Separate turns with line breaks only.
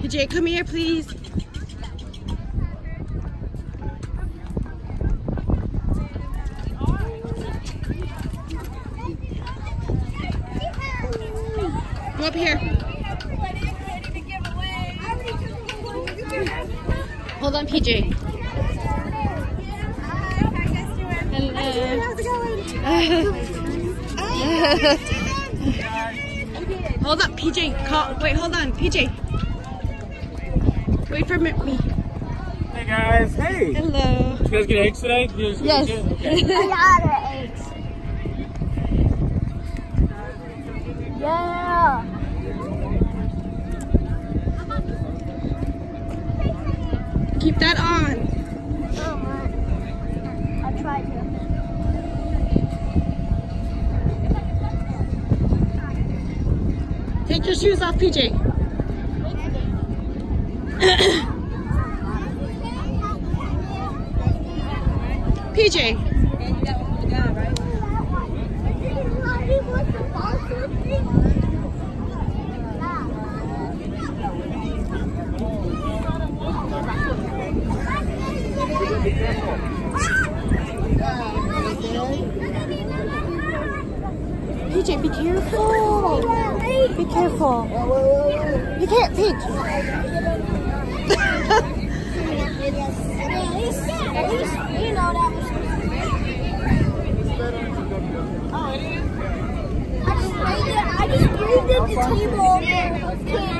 PJ, come here, please. Come up here. Hold on, PJ. Hello. How's it going? Hold up, PJ. Wait, hold on, PJ. Wait for me.
Hey guys, hey.
Hello.
Did you guys get eggs today?
Yes.
A lot of eggs. Yeah.
Keep that on.
I tried to.
Take your shoes off, PJ. PJ. PJ, be careful. Be careful. You can't peek.
You know that was. I just raided the table.